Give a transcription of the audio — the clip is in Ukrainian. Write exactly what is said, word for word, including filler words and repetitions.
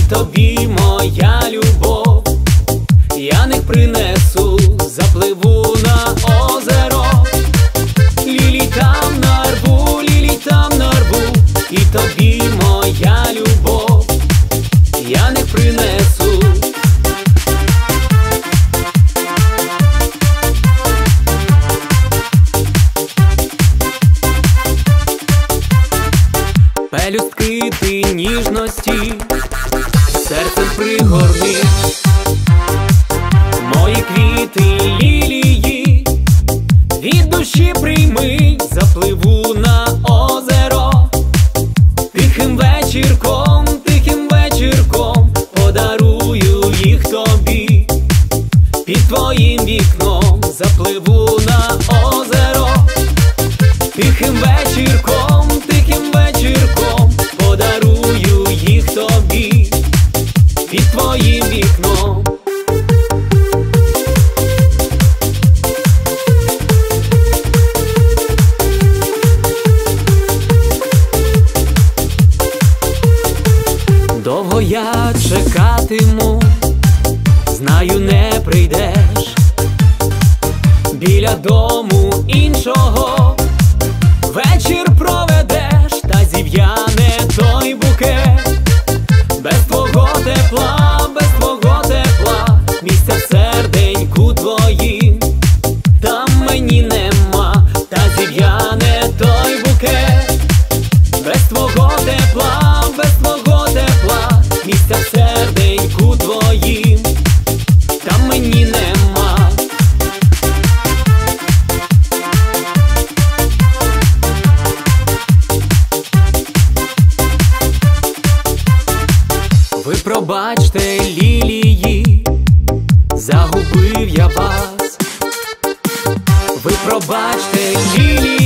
тобі моя любов. Я них принесу, запливу на озеро. Лілій там нарву, лілій там нарву, і тобі моя любов. Я них принесу. Пелюстки ти ніжності серцем пригорни. Мої квіти лілії від душі прийми, запливу на озеро. Тихим вечірком, тихим вечірком подарую їх тобі. Під твоїм вікном запливу на озеро. Тихим вечірком, тихим вечірком подарую їх тобі. Під твоїм вікном. Довго я чекатиму, знаю, не прийдеш. Біля дому іншого вечір проведеш, та зів'яне той букет. Без твого тепла, без твого тепла, місця в серденьку твоїм там мені нема, та зів'яне той букет. Без твого тепла, без твого тепла, місця в серденьку твоїм там мені нема. Ви пробачте, лілії, загубив я вас. Ви пробачте, лілії.